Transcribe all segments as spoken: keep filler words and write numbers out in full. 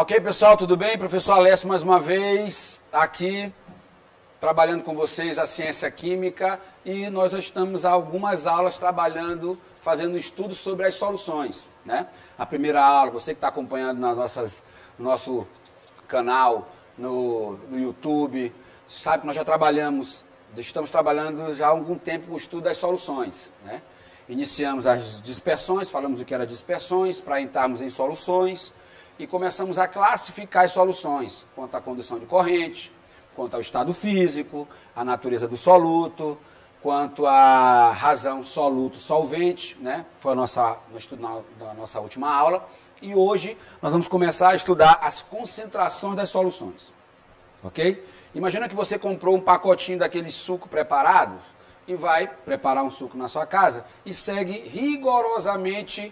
Ok, pessoal, tudo bem? Professor Alessio mais uma vez aqui, trabalhando com vocês a ciência química, e nós já estamos há algumas aulas trabalhando, fazendo estudos sobre as soluções, né? A primeira aula, você que está acompanhando nas nossas, no nosso canal, no, no YouTube, sabe que nós já trabalhamos, estamos trabalhando já há algum tempo com o estudo das soluções, né? Iniciamos as dispersões, falamos o que era dispersões, para entrarmos em soluções, e começamos a classificar as soluções, quanto à condução de corrente, quanto ao estado físico, a natureza do soluto, quanto à razão soluto-solvente, né? Foi a nossa, no estudo na, na nossa última aula. E hoje nós vamos começar a estudar as concentrações das soluções, ok? Imagina que você comprou um pacotinho daqueles suco preparados e vai preparar um suco na sua casa e segue rigorosamente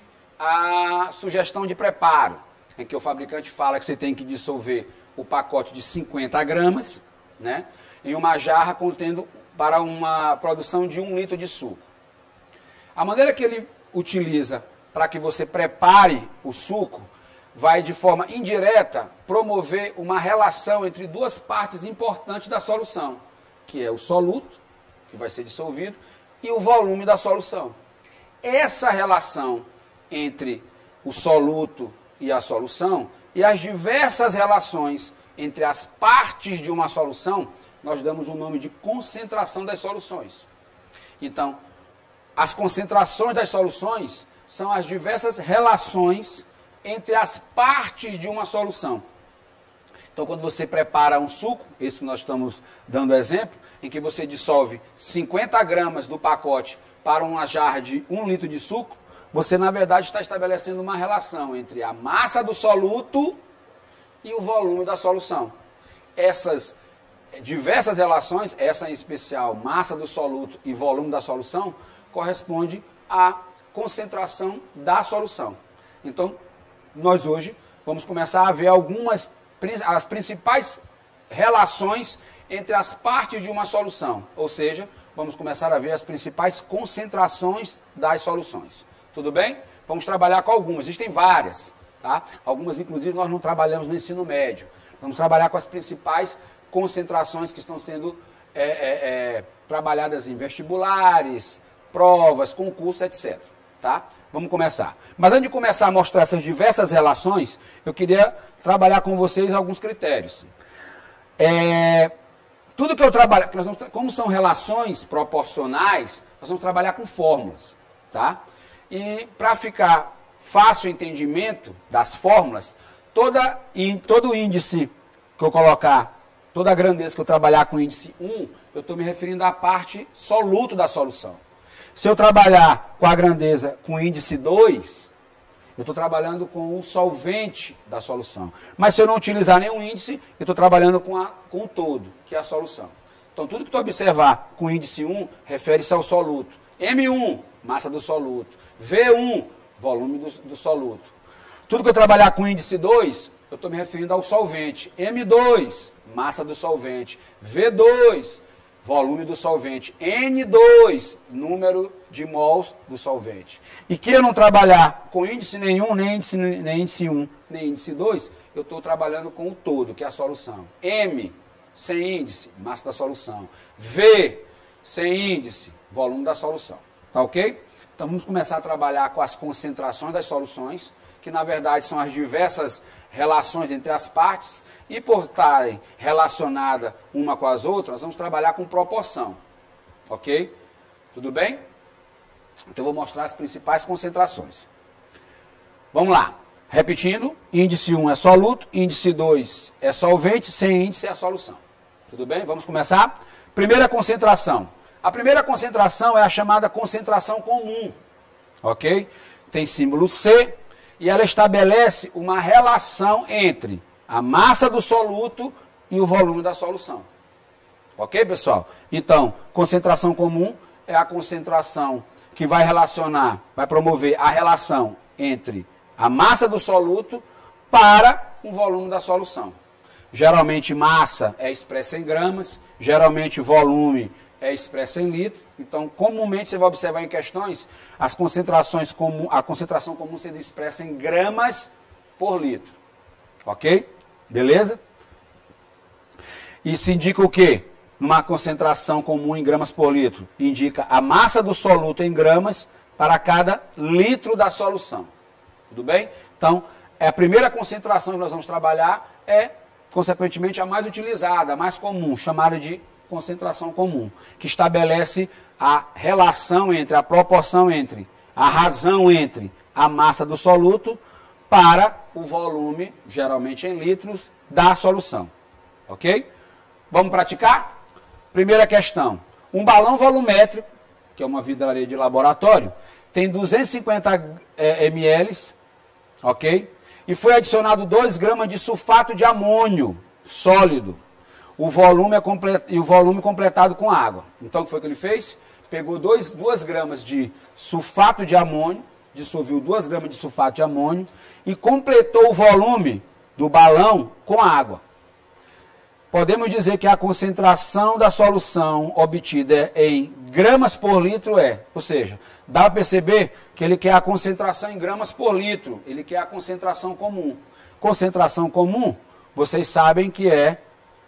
a sugestão de preparo, em que o fabricante fala que você tem que dissolver o pacote de cinquenta gramas, né, em uma jarra contendo para uma produção de um litro de suco. A maneira que ele utiliza para que você prepare o suco vai, de forma indireta, promover uma relação entre duas partes importantes da solução, que é o soluto, que vai ser dissolvido, e o volume da solução. Essa relação entre o soluto e a solução, e as diversas relações entre as partes de uma solução, nós damos o nome de concentração das soluções. Então, as concentrações das soluções são as diversas relações entre as partes de uma solução. Então, quando você prepara um suco, esse que nós estamos dando exemplo, em que você dissolve cinquenta gramas do pacote para uma jarra de um litro de suco, você, na verdade, está estabelecendo uma relação entre a massa do soluto e o volume da solução. Essas diversas relações, essa em especial, massa do soluto e volume da solução, corresponde à concentração da solução. Então, nós hoje vamos começar a ver algumas, as principais relações entre as partes de uma solução. Ou seja, vamos começar a ver as principais concentrações das soluções. Tudo bem? Vamos trabalhar com algumas, existem várias, tá? Algumas, inclusive, nós não trabalhamos no ensino médio. Vamos trabalhar com as principais concentrações que estão sendo é, é, é, trabalhadas em vestibulares, provas, concursos, etcétera. Tá? Vamos começar. Mas antes de começar a mostrar essas diversas relações, eu queria trabalhar com vocês alguns critérios. É, tudo que eu trabalho, nós vamos, como são relações proporcionais, nós vamos trabalhar com fórmulas, tá? E para ficar fácil o entendimento das fórmulas, toda, em todo índice que eu colocar, toda a grandeza que eu trabalhar com o índice um, eu estou me referindo à parte soluto da solução. Se eu trabalhar com a grandeza com o índice dois, eu estou trabalhando com o solvente da solução. Mas se eu não utilizar nenhum índice, eu estou trabalhando com, a, com o todo, que é a solução. Então, tudo que tu observar com o índice um, refere-se ao soluto. M um, massa do soluto. V um, volume do, do soluto. Tudo que eu trabalhar com índice dois, eu estou me referindo ao solvente. M dois, massa do solvente. V dois, volume do solvente. N dois, número de mols do solvente. E que eu não trabalhar com índice nenhum, nem índice, nem índice um, nem índice dois, eu estou trabalhando com o todo, que é a solução. M, sem índice, massa da solução. V, sem índice, volume da solução. Tá ok? Então vamos começar a trabalhar com as concentrações das soluções, que na verdade são as diversas relações entre as partes, e por estarem relacionadas uma com as outras, nós vamos trabalhar com proporção. Ok? Tudo bem? Então eu vou mostrar as principais concentrações. Vamos lá. Repetindo, índice um é soluto, índice dois é solvente, sem índice é a solução. Tudo bem? Vamos começar? Primeira concentração. A primeira concentração é a chamada concentração comum, ok? Tem símbolo C e ela estabelece uma relação entre a massa do soluto e o volume da solução. Ok, pessoal? Então, concentração comum é a concentração que vai relacionar, vai promover a relação entre a massa do soluto para o volume da solução. Geralmente massa é expressa em gramas, geralmente volume é expressa em litro. Então, comumente você vai observar em questões as concentrações comum, a concentração comum sendo expressa em gramas por litro. Ok? Beleza? Isso indica o quê? Numa concentração comum em gramas por litro, indica a massa do soluto em gramas para cada litro da solução. Tudo bem? Então, a primeira concentração que nós vamos trabalhar é, consequentemente, a mais utilizada, a mais comum, chamada de concentração comum, que estabelece a relação entre, a proporção entre, a razão entre a massa do soluto para o volume, geralmente em litros, da solução. Ok? Vamos praticar? Primeira questão. Um balão volumétrico, que é uma vidraria de laboratório, tem duzentos e cinquenta é, mililitros, ok? E foi adicionado dois gramas de sulfato de amônio sólido. O volume é complet... E o volume completado com água. Então, o que foi que ele fez? Pegou dois, duas gramas de sulfato de amônio, dissolveu duas gramas de sulfato de amônio e completou o volume do balão com água. Podemos dizer que a concentração da solução obtida em gramas por litro é, ou seja, dá para perceber que ele quer a concentração em gramas por litro, ele quer a concentração comum. Concentração comum, vocês sabem que é,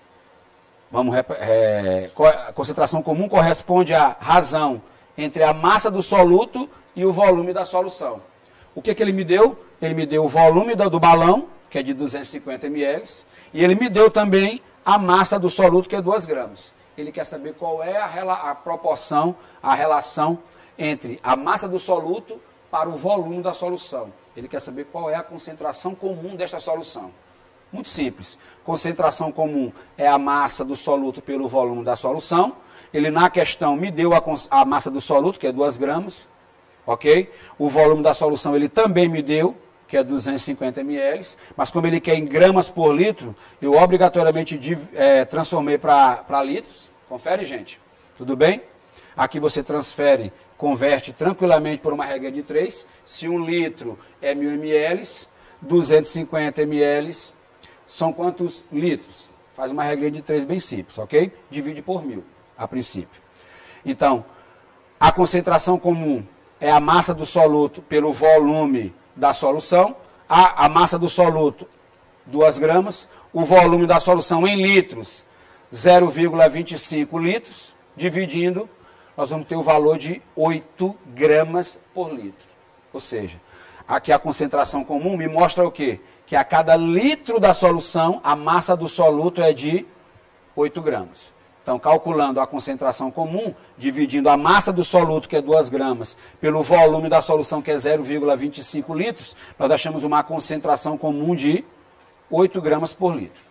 vamos, é, a concentração comum corresponde à razão entre a massa do soluto e o volume da solução. O que, que ele me deu? Ele me deu o volume do, do balão, que é de duzentos e cinquenta mililitros, e ele me deu também a massa do soluto, que é dois gramas. Ele quer saber qual é a, a proporção, a relação entre a massa do soluto para o volume da solução. Ele quer saber qual é a concentração comum desta solução. Muito simples. Concentração comum é a massa do soluto pelo volume da solução. Ele, na questão, me deu a, a massa do soluto, que é dois gramas. Ok? O volume da solução ele também me deu, que é duzentos e cinquenta mililitros, mas como ele quer em gramas por litro, eu obrigatoriamente é, transformei para litros. Confere, gente? Tudo bem? Aqui você transfere, converte tranquilamente por uma regra de três. Se um litro é mil mililitros, duzentos e cinquenta mililitros são quantos litros? Faz uma regra de três bem simples, ok? Divide por mil, a princípio. Então, a concentração comum é a massa do soluto pelo volume da solução, a, a massa do soluto, duas gramas, o volume da solução em litros, zero vírgula vinte e cinco litros, dividindo, nós vamos ter o valor de oito gramas por litro. Ou seja, aqui a concentração comum me mostra o quê? Que a cada litro da solução, a massa do soluto é de oito gramas. Então, calculando a concentração comum, dividindo a massa do soluto, que é duas gramas, pelo volume da solução, que é zero vírgula vinte e cinco litros, nós achamos uma concentração comum de oito gramas por litro.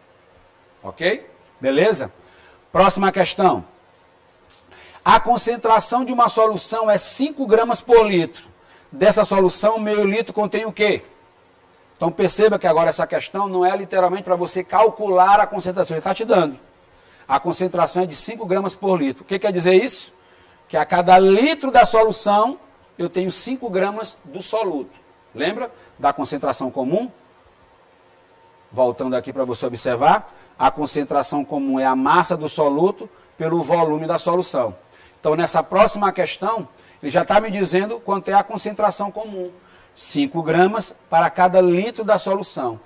Ok? Beleza? Próxima questão. A concentração de uma solução é cinco gramas por litro. Dessa solução, meio litro contém o quê? Então, perceba que agora essa questão não é literalmente para você calcular a concentração, ele está te dando. A concentração é de cinco gramas por litro. O que quer dizer isso? Que a cada litro da solução, eu tenho cinco gramas do soluto. Lembra da concentração comum? Voltando aqui para você observar, a concentração comum é a massa do soluto pelo volume da solução. Então, nessa próxima questão, ele já está me dizendo quanto é a concentração comum. cinco gramas para cada litro da solução.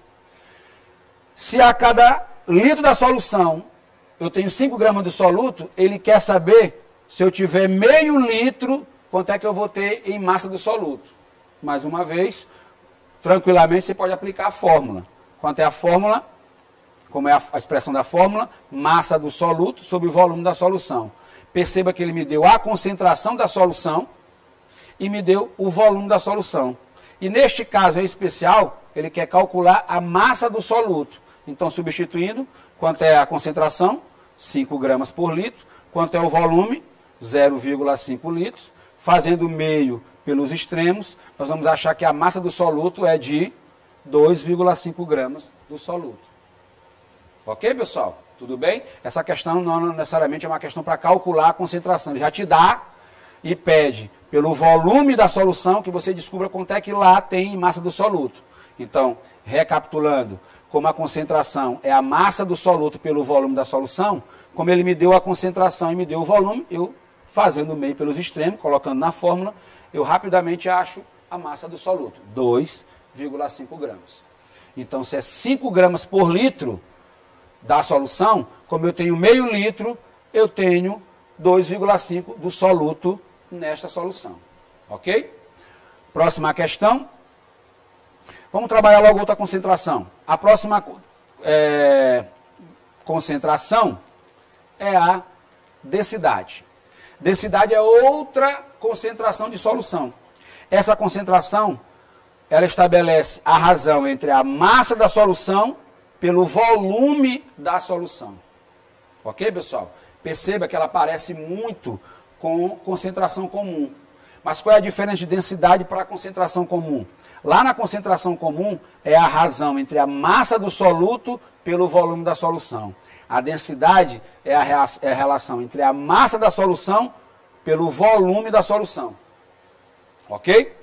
Se a cada litro da solução eu tenho cinco gramas de soluto, ele quer saber, se eu tiver meio litro, quanto é que eu vou ter em massa do soluto. Mais uma vez, tranquilamente você pode aplicar a fórmula. Quanto é a fórmula? Como é a, a expressão da fórmula? Massa do soluto sobre o volume da solução. Perceba que ele me deu a concentração da solução e me deu o volume da solução. E neste caso em especial, ele quer calcular a massa do soluto. Então, substituindo, quanto é a concentração? cinco gramas por litro. Quanto é o volume? zero vírgula cinco litros. Fazendo meio pelos extremos, nós vamos achar que a massa do soluto é de dois vírgula cinco gramas do soluto. Ok, pessoal? Tudo bem? Essa questão não necessariamente é uma questão para calcular a concentração. Ele já te dá e pede pelo volume da solução que você descubra quanto é que lá tem em massa do soluto. Então, recapitulando, como a concentração é a massa do soluto pelo volume da solução, como ele me deu a concentração e me deu o volume, eu, fazendo o meio pelos extremos, colocando na fórmula, eu rapidamente acho a massa do soluto, dois vírgula cinco gramas. Então, se é cinco gramas por litro da solução, como eu tenho meio litro, eu tenho dois vírgula cinco do soluto nesta solução. Ok? Próxima questão. Vamos trabalhar logo outra concentração. A próxima é, concentração é a densidade. Densidade é outra concentração de solução. Essa concentração, ela estabelece a razão entre a massa da solução pelo volume da solução. Ok, pessoal? Perceba que ela parece muito com concentração comum. Mas qual é a diferença de densidade para a concentração comum? Lá na concentração comum é a razão entre a massa do soluto pelo volume da solução. A densidade é a, é a relação entre a massa da solução pelo volume da solução. Ok?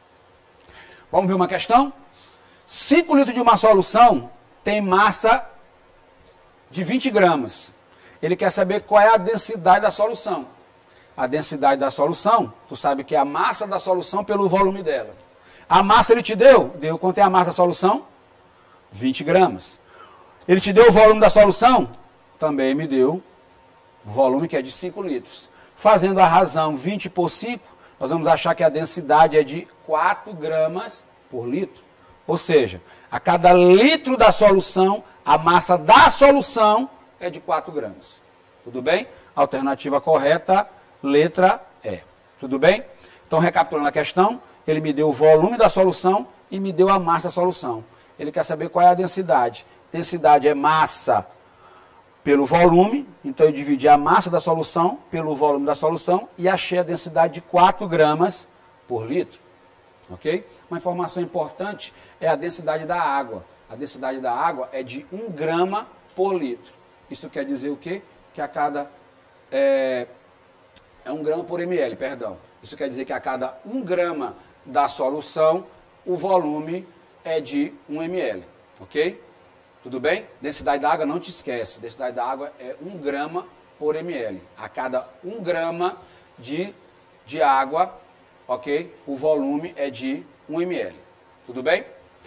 Vamos ver uma questão? cinco litros de uma solução tem massa de vinte gramas. Ele quer saber qual é a densidade da solução. A densidade da solução, tu sabe que é a massa da solução pelo volume dela. A massa ele te deu? Deu quanto é a massa da solução? vinte gramas. Ele te deu o volume da solução? Também me deu o volume que é de cinco litros. Fazendo a razão vinte por cinco, nós vamos achar que a densidade é de quatro gramas por litro. Ou seja, a cada litro da solução, a massa da solução é de quatro gramas. Tudo bem? Alternativa correta, letra E. Tudo bem? Então, recapitulando a questão, ele me deu o volume da solução e me deu a massa da solução. Ele quer saber qual é a densidade. Densidade é massa pelo volume, então eu dividi a massa da solução pelo volume da solução e achei a densidade de quatro gramas por litro. Ok? Uma informação importante é a densidade da água. A densidade da água é de um grama por litro. Isso quer dizer o quê? Que a cada... É, é um grama por ml, perdão. Isso quer dizer que a cada um grama da solução, o volume é de um ml. Ok? Tudo bem? Densidade da água, não te esquece. Densidade da água é um grama por ml. A cada um grama de, de água, ok? O volume é de um ml. Tudo bem?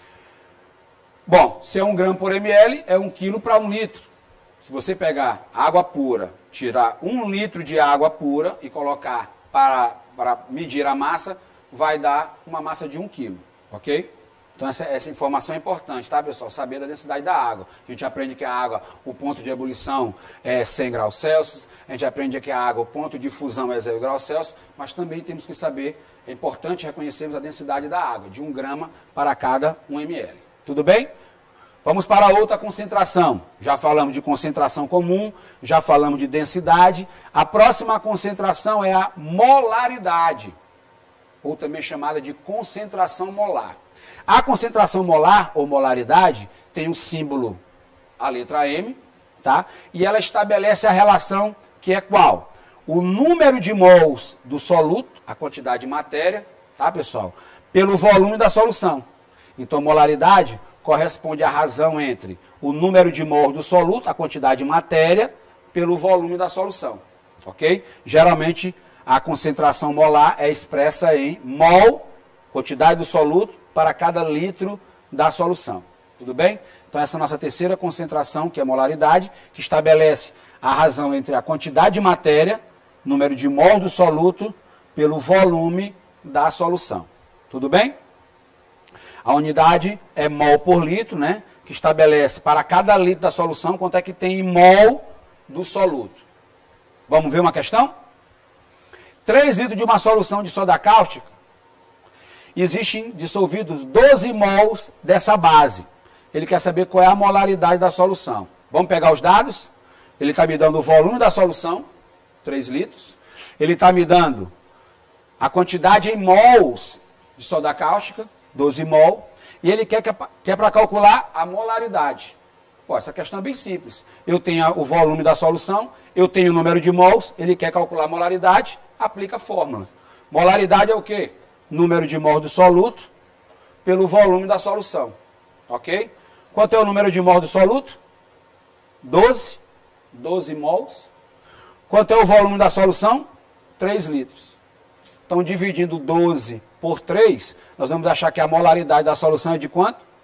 Bom, se é um grama por ml, é um quilo para um litro. Se você pegar água pura, tirar um litro de água pura e colocar para, para medir a massa, vai dar uma massa de um quilo. Ok? Então, essa, essa informação é importante, tá, pessoal? Saber da densidade da água. A gente aprende que a água, o ponto de ebulição é cem graus Celsius. A gente aprende que a água, o ponto de fusão é zero graus Celsius. Mas também temos que saber, é importante reconhecermos a densidade da água, de um grama para cada um ml. Tudo bem? Vamos para outra concentração. Já falamos de concentração comum, já falamos de densidade. A próxima concentração é a molaridade, ou também chamada de concentração molar. A concentração molar, ou molaridade, tem um símbolo, a letra M, tá? E ela estabelece a relação que é qual? O número de mols do soluto, a quantidade de matéria, tá, pessoal? Pelo volume da solução. Então, molaridade corresponde à razão entre o número de mols do soluto, a quantidade de matéria, pelo volume da solução, ok? Geralmente, a concentração molar é expressa em mol, quantidade do soluto, para cada litro da solução. Tudo bem? Então, essa é a nossa terceira concentração, que é a molaridade, que estabelece a razão entre a quantidade de matéria, número de mols do soluto, pelo volume da solução. Tudo bem? A unidade é mol por litro, né? Que estabelece para cada litro da solução quanto é que tem em mol do soluto. Vamos ver uma questão? três litros de uma solução de soda cáustica, existem dissolvidos doze mols dessa base. Ele quer saber qual é a molaridade da solução. Vamos pegar os dados? Ele está me dando o volume da solução, três litros. Ele está me dando a quantidade em mols de soda cáustica, doze mol. E ele quer, quer para calcular a molaridade. Pô, essa questão é bem simples. Eu tenho o volume da solução, eu tenho o número de mols, ele quer calcular a molaridade, aplica a fórmula. Molaridade é o quê? Número de mols do soluto pelo volume da solução. Ok? Quanto é o número de mols do soluto? doze. doze mols. Quanto é o volume da solução? três litros. Então, dividindo doze por três, nós vamos achar que a molaridade da solução é de quanto?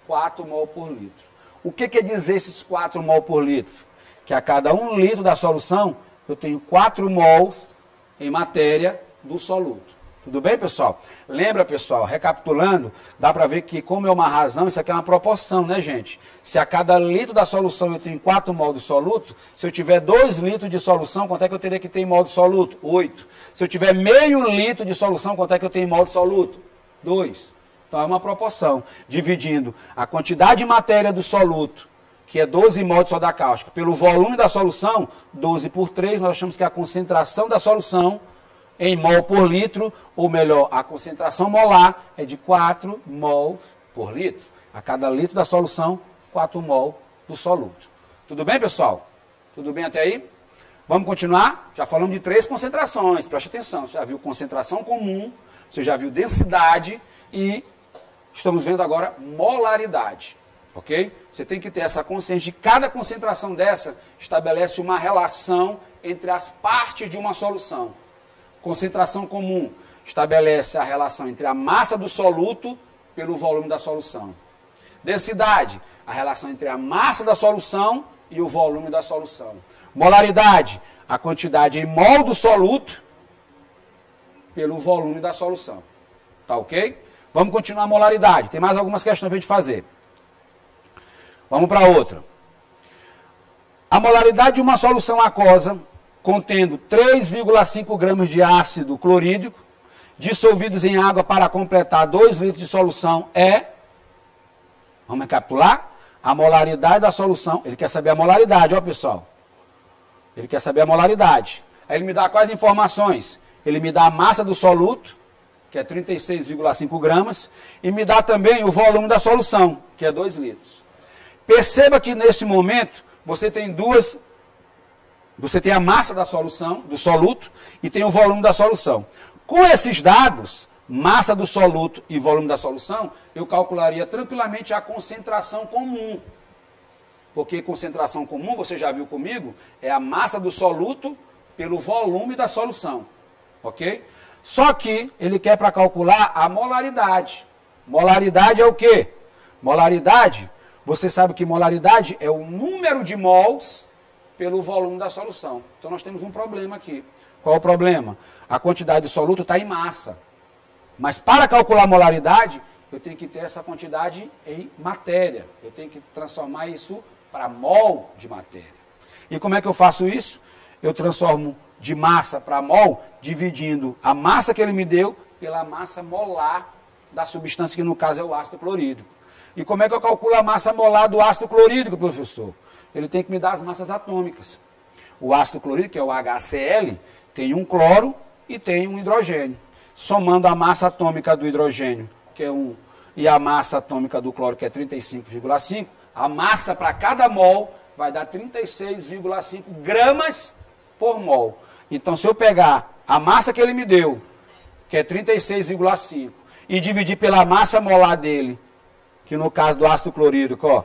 quatro mol por litro. O que quer dizer esses quatro mol por litro? Que a cada um litro da solução, eu tenho quatro mols em matéria do soluto. Tudo bem, pessoal? Lembra, pessoal, recapitulando, dá para ver que como é uma razão, isso aqui é uma proporção, né, gente? Se a cada litro da solução eu tenho quatro mol de soluto, se eu tiver dois litros de solução, quanto é que eu teria que ter em mol de soluto? oito. Se eu tiver meio litro de solução, quanto é que eu tenho em mol de soluto? dois. Então é uma proporção, dividindo a quantidade de matéria do soluto, que é doze mol de soda cáustica, pelo volume da solução, doze por três, nós achamos que a concentração da solução em mol por litro, ou melhor, a concentração molar é de quatro mol por litro. A cada litro da solução, quatro mol do soluto. Tudo bem, pessoal? Tudo bem até aí? Vamos continuar? Já falamos de três concentrações, preste atenção. Você já viu concentração comum, você já viu densidade e estamos vendo agora molaridade. Ok? Você tem que ter essa consciência de cada concentração dessa estabelece uma relação entre as partes de uma solução. Concentração comum estabelece a relação entre a massa do soluto pelo volume da solução. Densidade, a relação entre a massa da solução e o volume da solução. Molaridade, a quantidade em mol do soluto pelo volume da solução. Tá ok? Vamos continuar a molaridade. Tem mais algumas questões para a gente fazer. Vamos para outra. A molaridade de uma solução aquosa contendo três vírgula cinco gramas de ácido clorídrico, dissolvidos em água para completar dois litros de solução é, vamos recapitular, a molaridade da solução. Ele quer saber a molaridade, ó pessoal. Ele quer saber a molaridade. Aí ele me dá quais informações? Ele me dá a massa do soluto, que é trinta e seis vírgula cinco gramas, e me dá também o volume da solução, que é dois litros. Perceba que nesse momento você tem duas. Você tem a massa da solução, do soluto, e tem o volume da solução. Com esses dados, massa do soluto e volume da solução, eu calcularia tranquilamente a concentração comum. Porque concentração comum, você já viu comigo, é a massa do soluto pelo volume da solução. Ok? Só que ele quer para calcular a molaridade. Molaridade é o quê? Molaridade, você sabe que molaridade é o número de mols pelo volume da solução. Então nós temos um problema aqui. Qual é o problema? A quantidade de soluto está em massa. Mas para calcular a molaridade, eu tenho que ter essa quantidade em matéria. Eu tenho que transformar isso para mol de matéria. E como é que eu faço isso? Eu transformo de massa para mol, dividindo a massa que ele me deu pela massa molar da substância, que no caso é o ácido clorídrico. E como é que eu calculo a massa molar do ácido clorídrico, professor? Ele tem que me dar as massas atômicas. O ácido clorídrico, que é o H C L, tem um cloro e tem um hidrogênio. Somando a massa atômica do hidrogênio, que é um, e a massa atômica do cloro, que é trinta e cinco vírgula cinco, a massa para cada mol vai dar trinta e seis vírgula cinco gramas por mol. Então, se eu pegar a massa que ele me deu, que é trinta e seis vírgula cinco, e dividir pela massa molar dele, que no caso do ácido clorídrico, ó,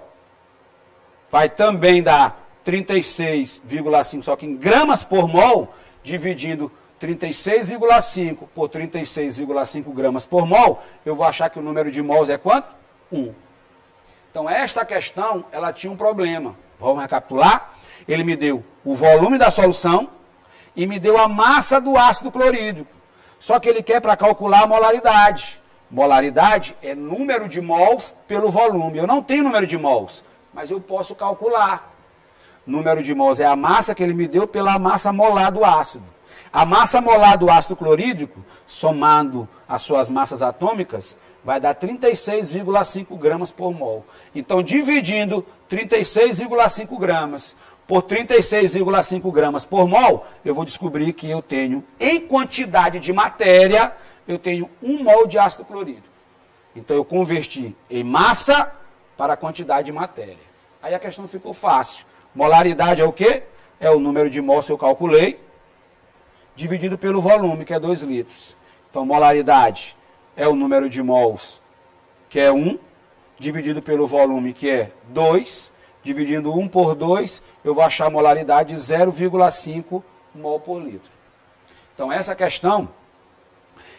vai também dar trinta e seis vírgula cinco, só que em gramas por mol, dividindo trinta e seis vírgula cinco por trinta e seis vírgula cinco gramas por mol, eu vou achar que o número de mols é quanto? um. Então, esta questão, ela tinha um problema. Vamos recapitular? Ele me deu o volume da solução e me deu a massa do ácido clorídrico. Só que ele quer para calcular a molaridade. Molaridade é número de mols pelo volume. Eu não tenho número de mols, mas eu posso calcular. Número de mols é a massa que ele me deu pela massa molar do ácido. A massa molar do ácido clorídrico, somando as suas massas atômicas, vai dar trinta e seis vírgula cinco gramas por mol. Então, dividindo trinta e seis vírgula cinco gramas por trinta e seis vírgula cinco gramas por mol, eu vou descobrir que eu tenho, em quantidade de matéria, eu tenho um mol de ácido clorídrico. Então, eu converti em massa para a quantidade de matéria. Aí a questão ficou fácil. Molaridade é o quê? É o número de mols que eu calculei, dividido pelo volume, que é dois litros. Então, molaridade é o número de mols, que é um, dividido pelo volume, que é dois. Dividindo um por dois, eu vou achar a molaridade de zero vírgula cinco mol por litro. Então, essa questão,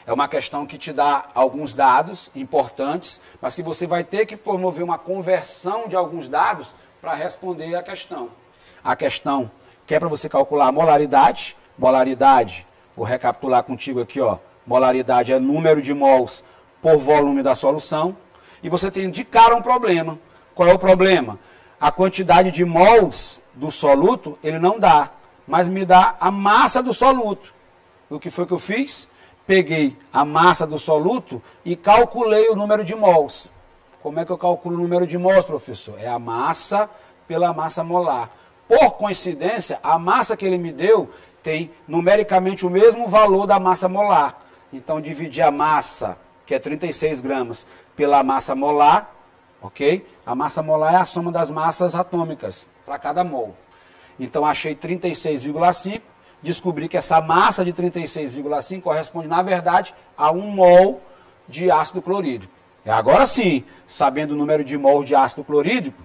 É uma questão que te dá alguns dados importantes, mas que você vai ter que promover uma conversão de alguns dados para responder a questão. A questão que é para você calcular a molaridade. Molaridade, vou recapitular contigo aqui, ó. Molaridade é número de mols por volume da solução. E você tem de cara um problema. Qual é o problema? A quantidade de mols do soluto, ele não dá, mas me dá a massa do soluto. O que foi que eu fiz? Peguei a massa do soluto e calculei o número de mols. Como é que eu calculo o número de mols, professor? É a massa pela massa molar. Por coincidência, a massa que ele me deu tem numericamente o mesmo valor da massa molar. Então, dividir a massa, que é trinta e seis gramas, pela massa molar, ok? A massa molar é a soma das massas atômicas para cada mol. Então, achei trinta e seis vírgula cinco, descobri que essa massa de trinta e seis vírgula cinco corresponde, na verdade, a um mol de ácido clorídrico. E agora sim, sabendo o número de mol de ácido clorídrico,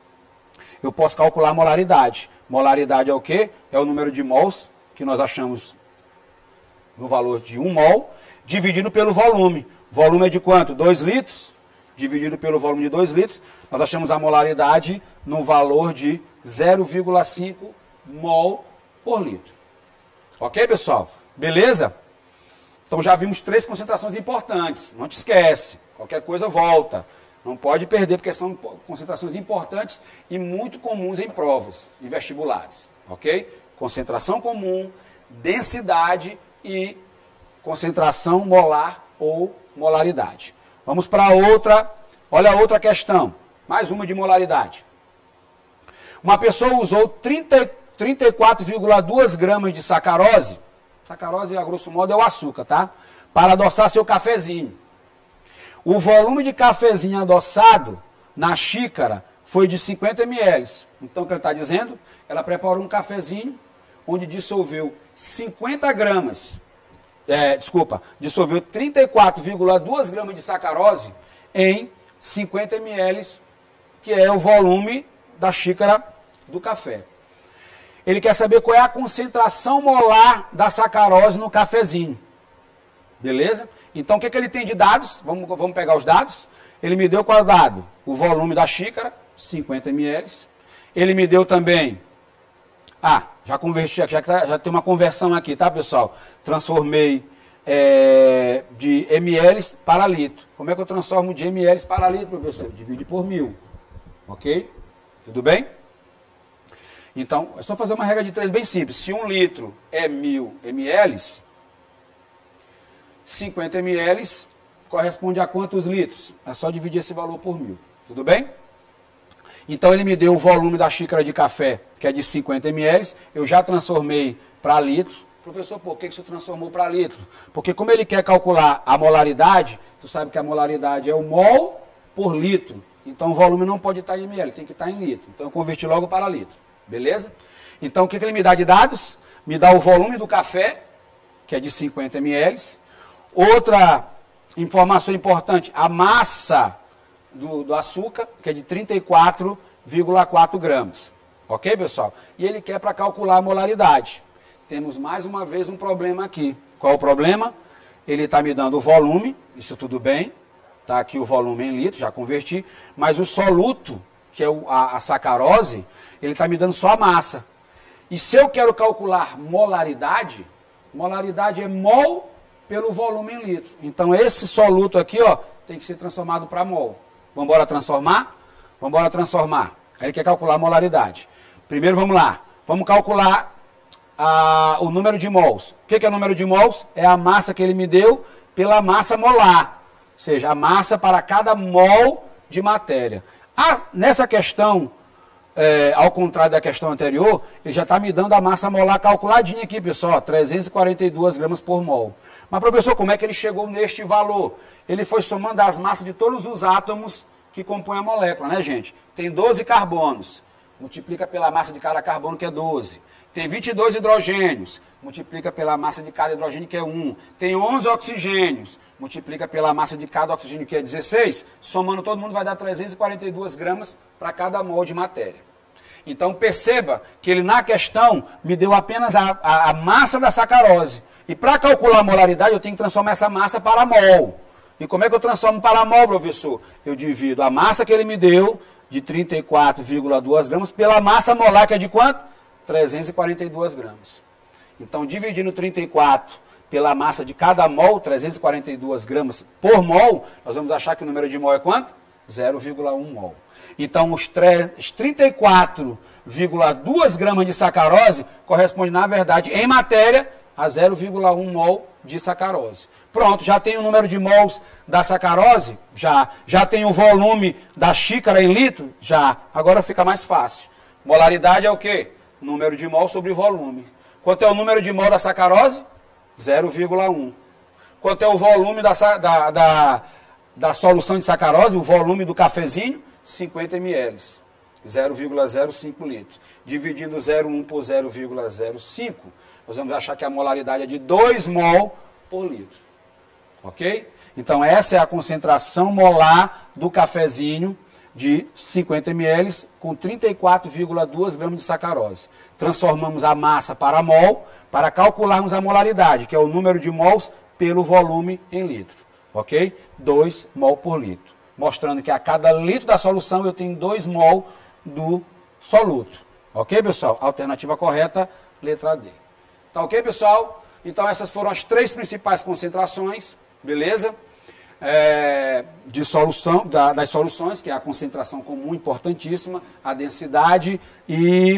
eu posso calcular a molaridade. Molaridade é o quê? É o número de mols que nós achamos no valor de um mol, dividido pelo volume. Volume é de quanto? dois litros, dividido pelo volume de dois litros. Nós achamos a molaridade no valor de zero vírgula cinco mol por litro. Ok, pessoal? Beleza? Então já vimos três concentrações importantes. Não te esquece. Qualquer coisa volta. Não pode perder, porque são concentrações importantes e muito comuns em provas e vestibulares. Ok? Concentração comum, densidade e concentração molar ou molaridade. Vamos para outra, olha a outra questão. Mais uma de molaridade. Uma pessoa usou trinta, trinta e quatro vírgula dois gramas de sacarose, sacarose a grosso modo é o açúcar, tá? Para adoçar seu cafezinho. O volume de cafezinho adoçado na xícara foi de cinquenta mililitros. Então, o que ele está dizendo? Ela preparou um cafezinho onde dissolveu cinquenta gramas, é, desculpa, dissolveu trinta e quatro vírgula dois gramas de sacarose em cinquenta mililitros, que é o volume da xícara do café. Ele quer saber qual é a concentração molar da sacarose no cafezinho. Beleza? Então, o que, que ele tem de dados? Vamos, vamos pegar os dados. Ele me deu qual dado? O volume da xícara, cinquenta mililitros. Ele me deu também... Ah, já converti, já, já tem uma conversão aqui, tá, pessoal? Transformei é, de ml para litro. Como é que eu transformo de ml para litro, professor? Divide por mil. Ok? Tudo bem? Então, é só fazer uma regra de três bem simples. Se um litro é mil ml, cinquenta mililitros corresponde a quantos litros? É só dividir esse valor por mil. Tudo bem? Então, ele me deu o volume da xícara de café, que é de cinquenta mililitros. Eu já transformei para litros. Professor, por que você transformou para litro? Porque como ele quer calcular a molaridade, tu sabe que a molaridade é o mol por litro. Então, o volume não pode estar em ml, tem que estar em litro. Então, eu converti logo para litro. Beleza? Então, o que, que ele me dá de dados? Me dá o volume do café, que é de cinquenta mililitros. Outra informação importante, a massa do, do açúcar, que é de trinta e quatro vírgula quatro gramas. Ok, pessoal? E ele quer para calcular a molaridade. Temos mais uma vez um problema aqui. Qual é o problema? Ele está me dando o volume, isso tudo bem. Está aqui o volume em litros, já converti. Mas o soluto, que é o, a, a sacarose, ele está me dando só a massa. E se eu quero calcular molaridade, molaridade é mol pelo volume em litro. Então, esse soluto aqui, ó, tem que ser transformado para mol. Vamos embora transformar? Vamos embora transformar. Aí ele quer calcular a molaridade. Primeiro, vamos lá. Vamos calcular a, o número de mols. O que, que é o número de mols? É a massa que ele me deu pela massa molar. Ou seja, a massa para cada mol de matéria. Ah, nessa questão, é, ao contrário da questão anterior, ele já está me dando a massa molar calculadinha aqui, pessoal. trezentos e quarenta e dois gramas por mol. Mas, professor, como é que ele chegou neste valor? Ele foi somando as massas de todos os átomos que compõem a molécula, né, gente? Tem doze carbonos, multiplica pela massa de cada carbono, que é doze. Tem vinte e dois hidrogênios, multiplica pela massa de cada hidrogênio, que é um. Tem onze oxigênios, multiplica pela massa de cada oxigênio, que é dezesseis. Somando todo mundo vai dar trezentos e quarenta e dois gramas para cada mol de matéria. Então, perceba que ele, na questão, me deu apenas a, a, a massa da sacarose. E para calcular a molaridade, eu tenho que transformar essa massa para mol. E como é que eu transformo para mol, professor? Eu divido a massa que ele me deu, de trinta e quatro vírgula dois gramas, pela massa molar, que é de quanto? trezentos e quarenta e dois gramas. Então, dividindo trinta e quatro pela massa de cada mol, trezentos e quarenta e dois gramas por mol, nós vamos achar que o número de mol é quanto? zero vírgula um mol. Então, os trinta e quatro vírgula dois gramas de sacarose corresponde, na verdade, em matéria, a zero vírgula um mol de sacarose. Pronto, já tem o número de mols da sacarose? Já. Já tem o volume da xícara em litro? Já. Agora fica mais fácil. Molaridade é o quê? Número de mol sobre volume. Quanto é o número de mol da sacarose? zero vírgula um. Quanto é o volume da, da, da, da solução de sacarose? O volume do cafezinho? cinquenta mililitros. zero vírgula zero cinco litros. Dividindo zero vírgula um por zero vírgula zero cinco, nós vamos achar que a molaridade é de dois mol por litro. Ok? Então, essa é a concentração molar do cafezinho de cinquenta mililitros com trinta e quatro vírgula dois gramas de sacarose. Transformamos a massa para mol para calcularmos a molaridade, que é o número de mols pelo volume em litro. Ok? dois mol por litro. Mostrando que a cada litro da solução eu tenho dois mol do soluto. Ok, pessoal? Alternativa correta, letra D. Tá ok, pessoal? Então, essas foram as três principais concentrações, beleza? É, de solução, da, das soluções, que é a concentração comum importantíssima, a densidade e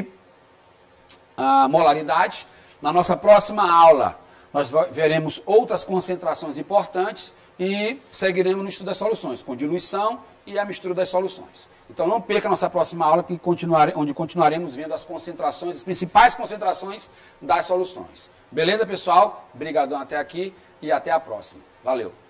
a molaridade. Na nossa próxima aula, nós veremos outras concentrações importantes e seguiremos no estudo das soluções, com diluição e a mistura das soluções. Então não perca a nossa próxima aula, que continuare, onde continuaremos vendo as concentrações, as principais concentrações das soluções. Beleza, pessoal? Obrigadão até aqui e até a próxima. Valeu!